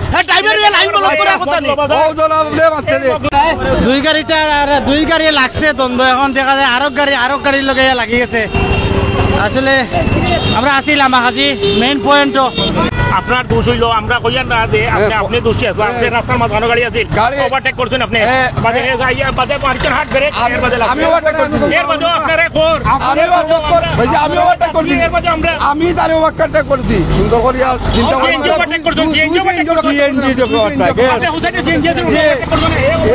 দুই গাড়ি লাগছে দ্বন্দ্ব, এখন দেখা যায় আরো গাড়ির লগে লাগি গেছে। আসলে আমরা আছি লামাখাজি মেইন পয়েন্ট। আপনার দোষ হইল, আমরা কইয়া না দে আপনি দোষী আছো। আপনি রাস্তার মাঝখানে গাড়ি আছে, ওভারটেক করছেন আপনি, বাদে বাদে মারছেন হাট ব্রেক, এর বাদে আমি ওভারটেক করছি, এর বাদে আপনারে কোর আমি ওভারটেক করছি, এর বাদে আমরা আমি তারে ওভারটেক করছি সুন্দর করিয়া চিন্তা করে ওভারটেক করছেন, সিএনজি ওভারটেক করছেন, আপনি হুসাইনে সিএনজি ওভারটেক করছেন।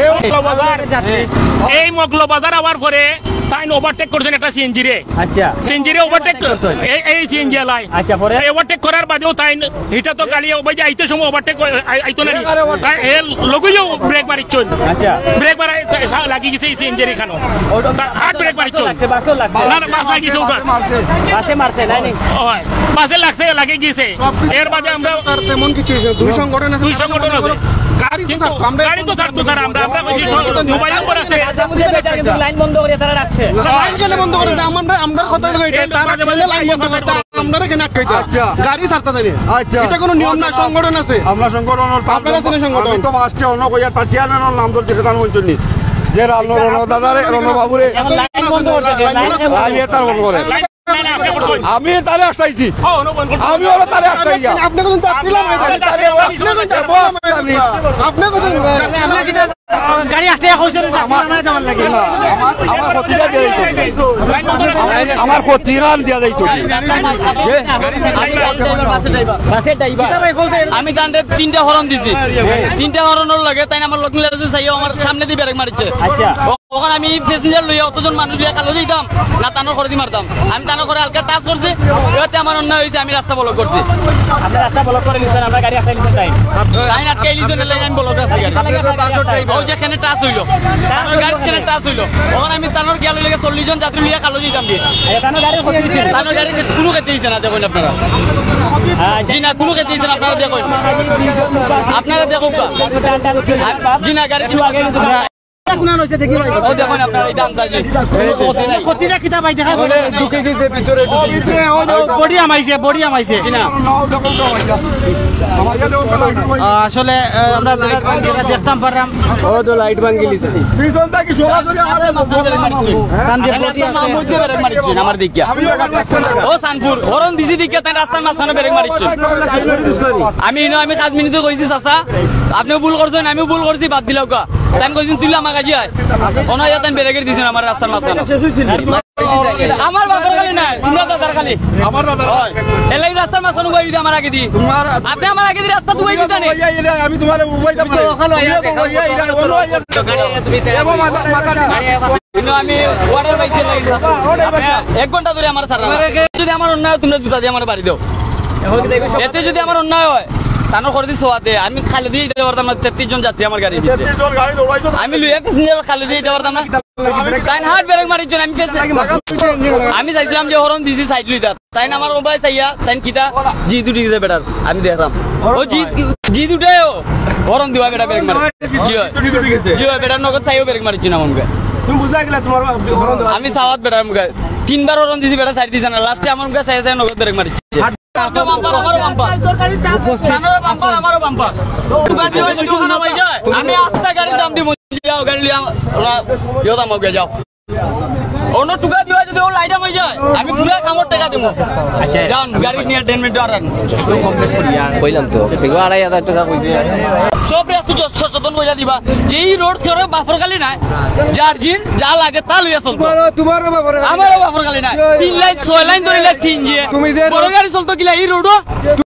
এই মগলো বাজার আবার পরে তাই ওভারটেক করছেন একটা সিএনজি রে। আচ্ছা, সিএনজি রে ওভারটেক এই সিএনজি লাই। আচ্ছা, পরে ওভারটেক করার বাদেও তাই এটা তো গাড়ি ওই যে আইতে সময় ওভারটেক আইতো না, এ লগইও ব্রেক মারিছন। আচ্ছা, ব্রেক মারা লাগি গেছে এই সিএনজি রে খানো হার্ড ব্রেক মারিছন। বাসও লাগছে না, বাস লাগিছে ওটা বাসে মারছে নাই নাই, হয় বাসে লাগছে লাগি গেছে। এর বাদে আমরা তেমন কিছু দুই সংগঠন আছে, গাড়ি তো ছাড়তো তারা, আমরা মোবাইল নম্বর আছে লাইন বন্ধ করে তারা রাখছে, লাইন কেন বন্ধ করে আমরা কথা লাইন বন্ধ করতে আপনারা কেন আটকাইতে? আচ্ছা, গাড়ি ছাড়তে দেয়। আচ্ছা, এটা কোনো নিয়ম না, সংগঠন আছে, আমরা সংগঠন আপনারা আছেন সংগঠন তো আসছে অন্য কইয়া তার চেয়ারম্যানের নাম ধরছে কেন বলছেন নি যে রণ দাদারে রণ বাবুরে লাইন বন্ধ করতে তার বন্ধ করে। আমি তারে আটকাইছি, আমি ওরা তারে আটকাইয়া আপনি কোন চাকরিলাম আপনি কোন গাড়ি আটকে কইছে আমার লাগে আমার ক্ষতিটা দিয়ে দিত, আমার ক্ষতিগান দিয়া যাইত। আমি তান্ডে 3টা হরন দিছি, 3টা হরনের লাগে তাই আমার লোক মিলে চাই আমার সামনে দিয়ে ব্রেক মারিছে। তখন আমি প্যাসেঞ্জার লইয়া অতজন মানুষ লইয়া কালো যাইতাম না, তানোর করে দি মারতাম। আমি তানোর করে হালকা টাচ করছি, এতে আমার অন্যায় হয়েছে, আমি রাস্তা ব্লক করছি। আপনি রাস্তা ব্লক করে নিছেন, আমরা গাড়ি আটকাই নিছেন। লাইন আটকাই নিছেন, লাইন ব্লক রাখছি গাড়ি। ওই যেখানে টাচ হইলো, তানোর গাড়ি যেখানে টাচ হইলো, তখন আমি তানোর গিয়া লইয়া 40 জন যাত্রী লইয়া কালো যাইতাম দিয়ে। তানোর গাড়ি কোনো খেতে দিয়েছে না, দেখুন আপনারা। জি না, কোনো খেতে দিয়েছেন আপনারা, দেখুন আপনারা দেখুন জি না গাড়ি আসলে আমরা দেখতাম পারলাম লাইট ভাঙ্গি আমার দিকে ও সানপুর হরন দিছি দিকে তাই রাস্তার মাঝখানে ব্রেক মারিচ্ছে। আমি 5 মিনিট কইছি চাচা আপনিও ভুল করছেন, আমিও ভুল করছি, বাদ দিলাও কা তাই কইছেন তুই আমার কাজে আয় কোনো ইয়াত ব্রেকের দিছেন আমার রাস্তার মাঝখানে। আমার বাবার খালি নাই, তোমরা দাদার খালি আমার দাদা এলাই রাস্তার মাঝখানে বই দিতে আমার আগে দি আপনি আমার আগে দি রাস্তা তুই দিতে নেই। আমি তোমার উবাইতাম না, আমি ওয়াটার বাইক চালাই 1 ঘন্টা ধরে আমার সারা। যদি আমার অন্যায় তোমরা জুতা দিয়ে আমার বাড়ি দাও, এতে যদি আমার অন্যায় হয় তানো করে দিছো আতে আমি খালি দিয়ে দিতে পারতাম না। 33 জন যাত্রী আমার গাড়ি, আমি লইয়া প্যাসেঞ্জার খালি দিয়ে দিতে পারতাম না। তাই হাত ব্রেক মারিছেন, আমি চাইছিলাম যে হরন দিছি সাইড লইতা, তাই আমার মোবাইল চাইয়া তাই কিতা জিত উঠে গেছে বেটার। আমি দেখলাম ও জিত উঠে হরন দিবা বেটা ব্রেক মারে জি হয় বেটার নগদ চাইও ব্রেক মারিছি না আমাকে। তুমি বুঝা গেলা তোমার আমি সাওয়াত বেটার মুখে 3বার হরন দিছি বেটা সাইড দিছে না, লাস্টে আমার মুখে চাই চাই নগদ ব্রেক মারিছি। আমি আস্তা গাড়ির দাম দিব, গাড়ি দাম যাও অন্য টুকা দিবা যদি ও লাইটাম হয়ে যায় আমি পুরা কামর টাকা দেবো। আচ্ছা যান গাড়ি নিয়ে 10 মিনিট দাঁড়ান কইলাম তো সেগো 2500 টাকা কইছে। সব একটু সচেতন কইরা দিবা যে এই রোড করে বাফরখালি নাই, যার জিন যা লাগে তা লইয়া চলতো। তোমারও বাফর আমারও বাফরখালি নাই, 3 লাইন 6 লাইন ধরে লাগছিন যে বড় গাড়ি চলতো কিলা এই রোড